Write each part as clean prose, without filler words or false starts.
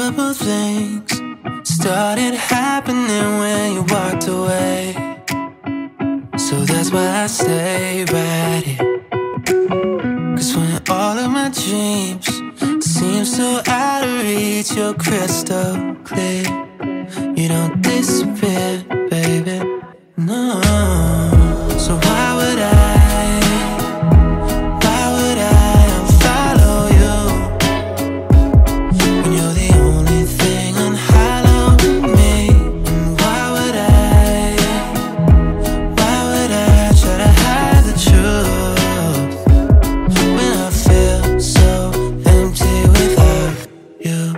Horrible things started happening when you walked away. So that's why I stay right here. Cause when all of my dreams seem so out of reach, you're crystal clear. You don't disappear, baby, no. So why would I unfollow you when you're the only thing unhallowed me? And why would I try to hide the truth when I feel so empty without you?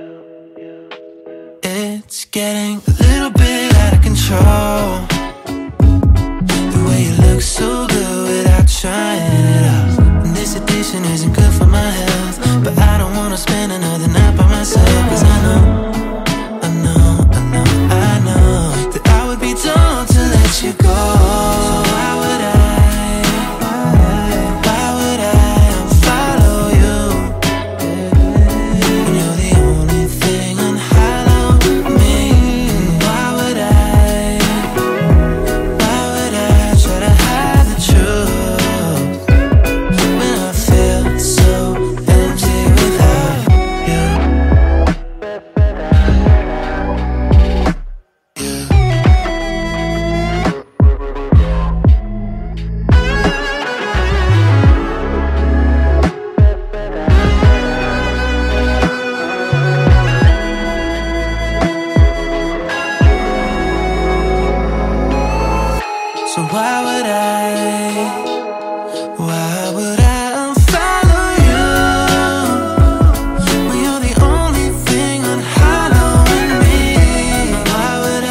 It's getting a little bit out of control, the way you look so good without trying it out. And this addiction isn't good for my health, but I don't wanna spend another night by myself. Cause I know that I would be dumb to let you go. So why would I unfollow you when you're the only thing unhallowed me? And why would I try to hide the truth when I feel so empty without you? So why would I unfollow you when you're the only thing unhallowing me? Why would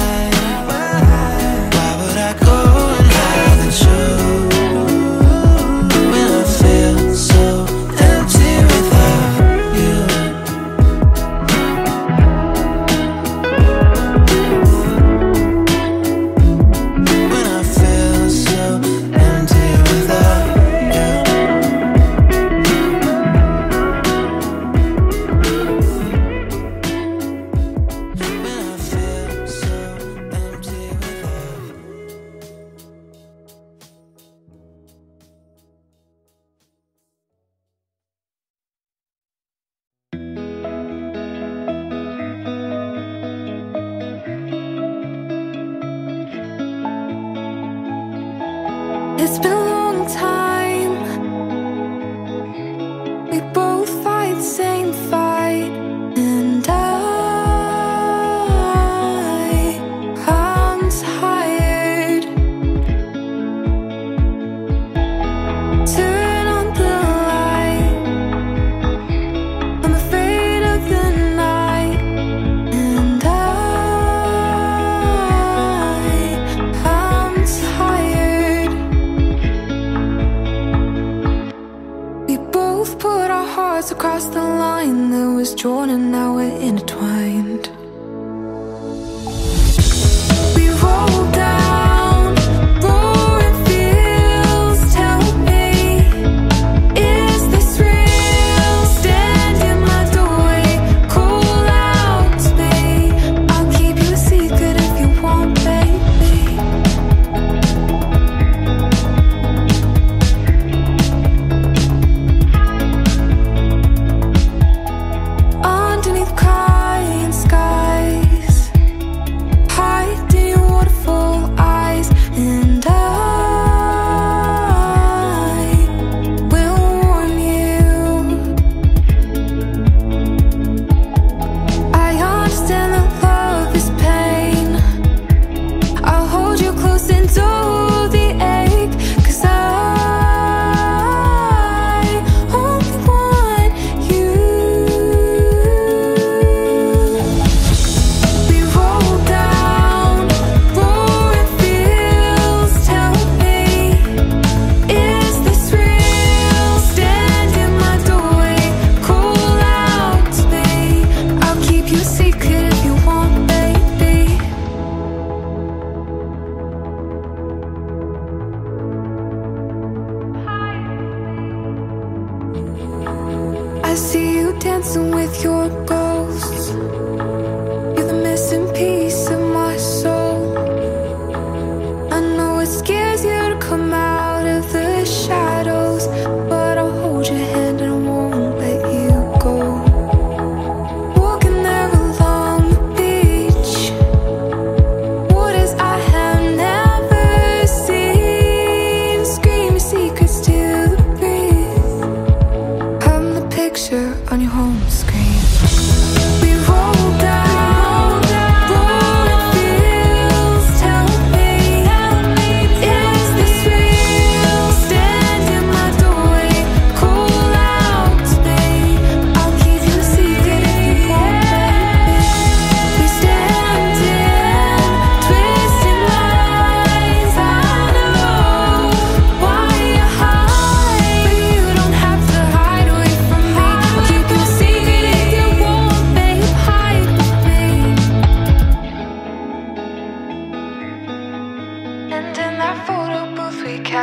I go and hide the truth when I feel so empty without you? When I feel so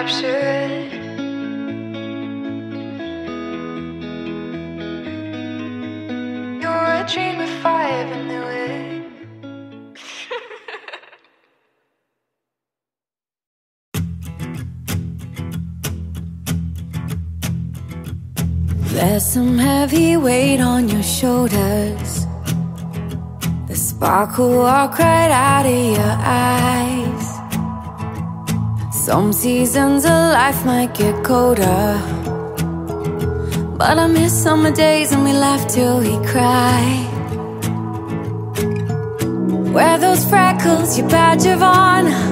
captured. You're a dream if I ever knew it. There's some heavy weight on your shoulders. The sparkle walk right out of your eyes. Some seasons of life might get colder, but I miss summer days when we laugh till we cry. Wear those freckles, your badge of honor.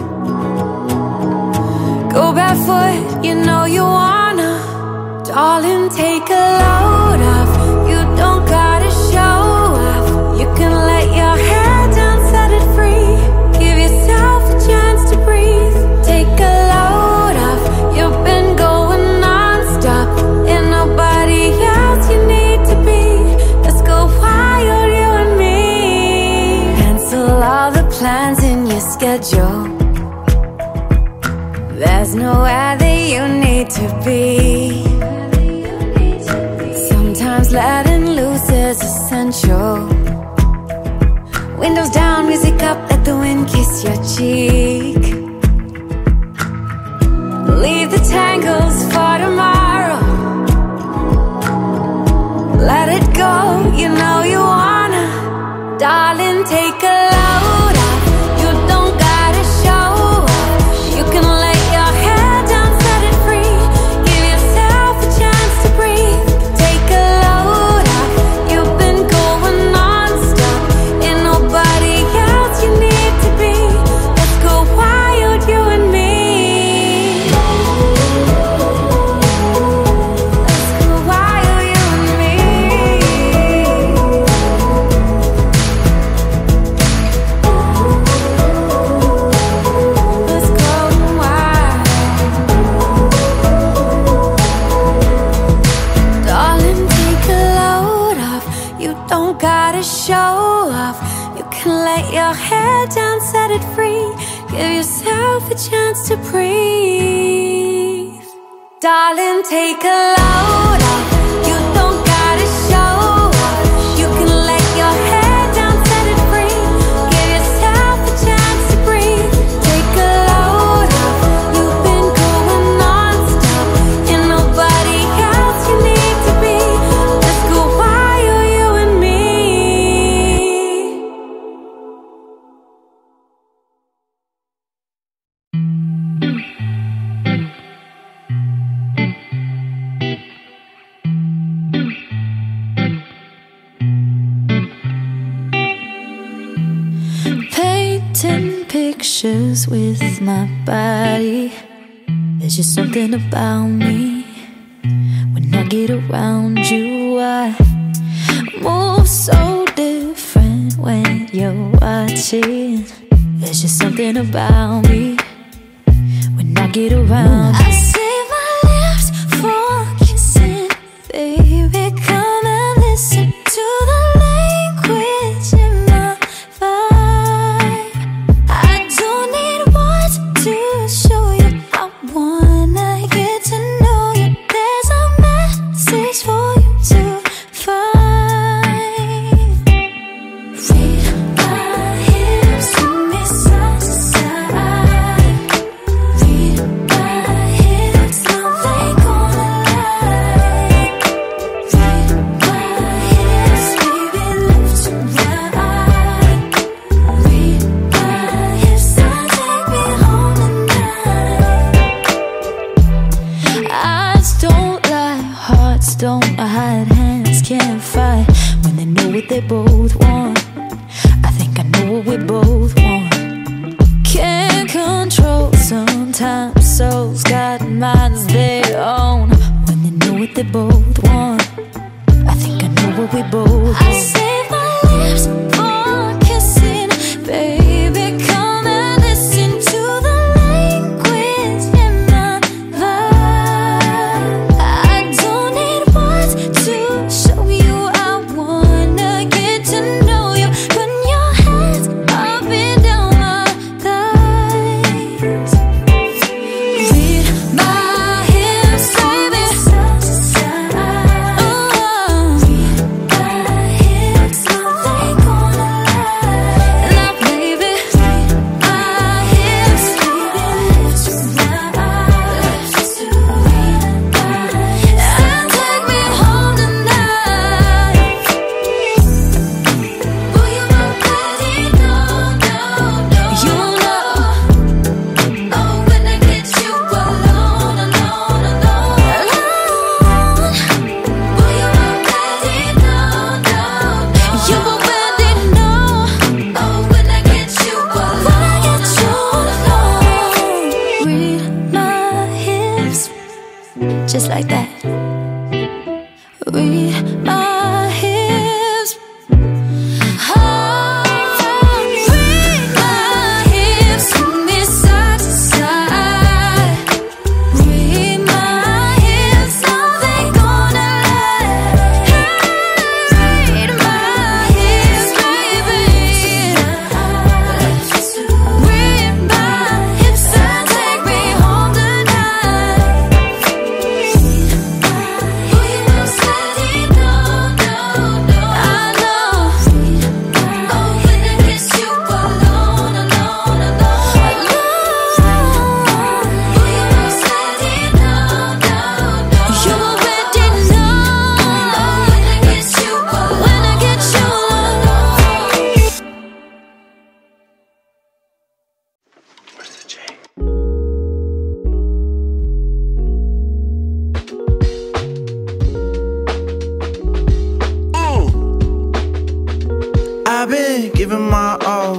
Go barefoot, you know you wanna. Darling, take a load off. You don't gotta show off. You can let your hair down, set it free. Give yourself a chance to breathe. Take a load off. You've been going non-stop. Ain't nobody else you need to be. Let's go wild, you and me. Cancel all the plans in your schedule. There's nowhere that you need to be. Sometimes letting loose is essential. Windows down, music up, let the wind kiss your cheek. Leave the tangles for tomorrow. Let it go, you know you wanna. Darling, take a load off. You don't gotta show off. You can let your hair down, set it free. Give yourself a chance to breathe. Take a load off. You've been going non-stop. Ain't nobody else you need to be. Let's go wild, you and me. Let's go wild, you and me. Let's go wild. Darling, take a load off. You don't gotta show off. You can let your hair down, set it free. Give yourself a chance to breathe. Darling, take a load off. You don't gotta show off. You can let your hair down, set it free. Give yourself a chance to breathe. Take a load off. You've been going non-stop. Ain't nobody else you need to be. Let's go wild, you and me. Painting pictures with my body. There's just something about me. When I get around you, I move so different when you're watching. There's just something about me. When I get around, I save my lips for kissing. Baby, come and listen to the language in my vibe. I don't need words to show you. I wanna get to know you. There's a message for you to find. Read my hips, see me side to side. Read my hips, now they gonna like. Read my hips, baby, lift to my eye. Read my hips, now take me home tonight. Eyes don't lie, hearts don't hide, hands can't fight when they know what they both want. I think I know what we both want. Can't control sometimes, souls got minds their own. When they know what they both want, I think I know what we both want. I save my lips for kissing. Baby, come and listen to the language in my vibe. I don't need words to show you. I wanna get to know you. Put your hands up and down my thighs. Read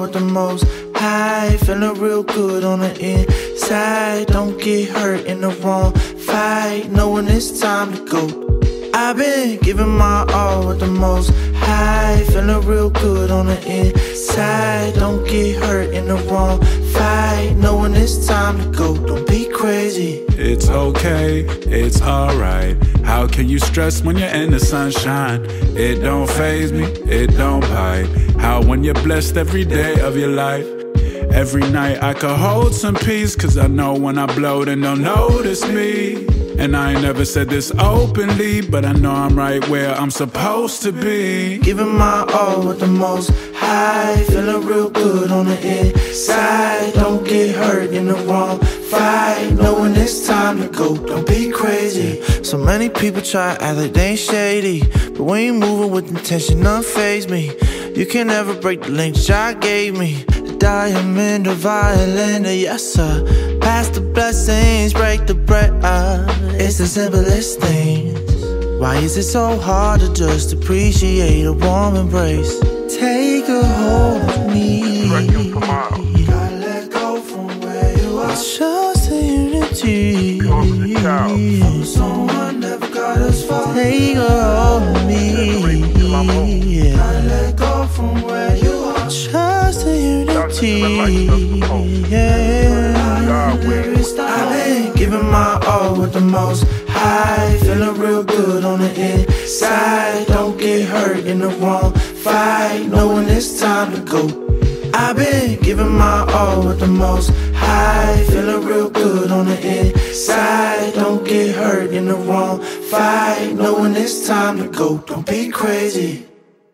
with the most high, feeling real good on the inside. Don't get hurt in the wrong fight, knowing it's time to go. I've been giving my all with the most high, feeling real good on the inside. Don't get hurt in the wrong fight, knowing it's time to go. Don't be crazy. It's okay, it's alright. How can you stress when you're in the sunshine? It don't faze me, it don't bite. How when you're blessed every day of your life? Every night I could hold some peace, cause I know when I blow then they'll notice me. And I ain't never said this openly, but I know I'm right where I'm supposed to be. Giving my all with the most high, feeling real good on the inside. Don't get hurt in the wrong fight, knowing it's time to go. Don't be crazy. So many people try to act like they ain't shady, but when you moving with intention, none faze me. You can never break the link that God gave me. The diamond, the violin, yes sir. Pass the blessings, break the bread. It's the simplest things. Why is it so hard to just appreciate a warm embrace? Take a hold of me. Gotta let go from where you are. It's just the unity. From someone never got us far. Take a hold of me. Gotta let go from where you are. Just the unity. Yeah. I've been giving my all with the most high, feeling real good on the inside. Don't get hurt in the wrong fight, knowing it's time to go. I've been giving my all with the most high, feeling real good on the inside. Don't get hurt in the wrong fight, knowing it's time to go. Don't be crazy.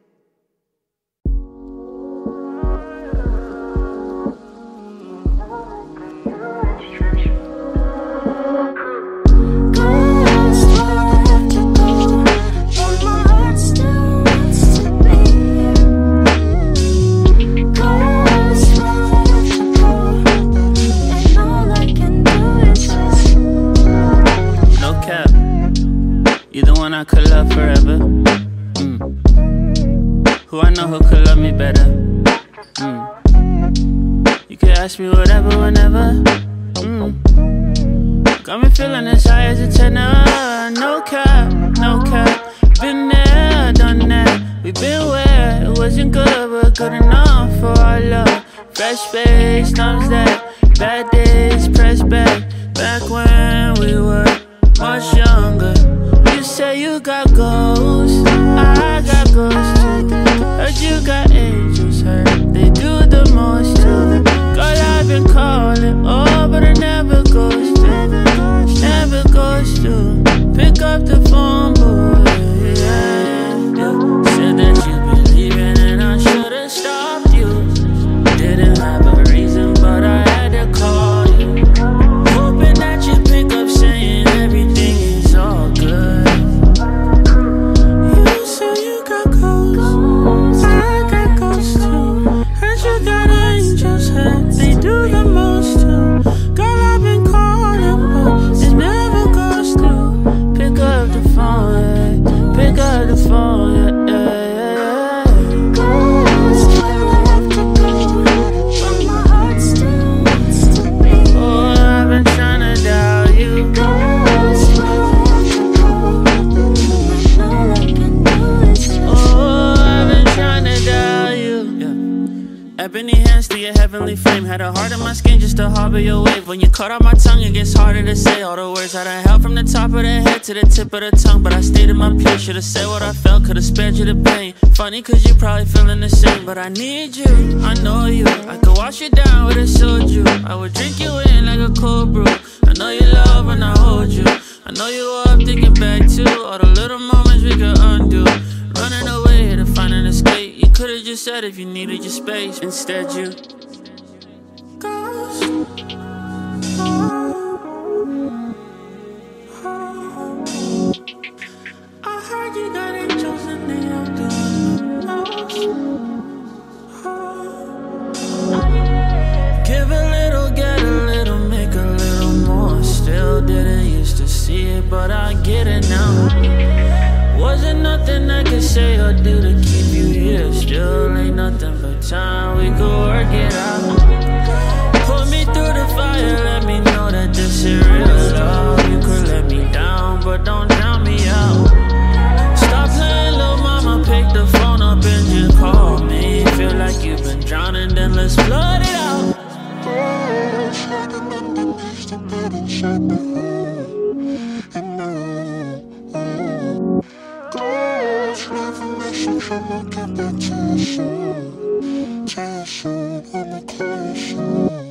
I could love forever. Who I know who could love me better. You could ask me whatever, whenever. Got me feeling as high as a tenor. No cap, no cap. Been there, done that. We been where it wasn't good, but good enough for our love. Fresh space, thumbs that. Bad days, press back. Back when we were much younger. You say you got ghosts, I got ghosts too. Heard you got angels, heard they do the most too. Girl, I've been calling, oh, but it never goes to. Never goes to. Pick up the phone, boy, yeah. Said that you been leaving and I should've stopped you. Didn't have a reason, but I had to call you. Hoping that you pick up saying everything is all good. They do the most too. Girl, I've been calling, but it never goes through. Pick up the phone, yeah. Pick up the phone, yeah, yeah, yeah. Goes where I have to go, but my heart still wants to be. Oh, I've been trying to dial you. Goes where I have to go, and all I can do is just. Oh, I've been trying to dial you. Yeah. Ebony hands to your heavenly flame. Had a heart in my skin just to harbor your wave. When you cut out my tongue, it gets harder to say all the words I done held from the top of the head to the tip of the tongue. But I stayed in my place, should've said what I felt, could've spared you the pain. Funny cause you probably feeling the same, but I need you, I know you. I could wash you down with a soju. I would drink you in like a cold brew. I know you love when I hold you. I know you up thinking back to all the little moments we could undo. Running away to find an escape. You could've just said if you needed your space. Instead you I heard you got angels and they all doing give a little, get a little, make a little more. Still didn't used to see it, but I get it now. Wasn't nothing I could say or do to keep you here. Still ain't nothing but time we could work I'ma get back to you soon. I'ma call you soon.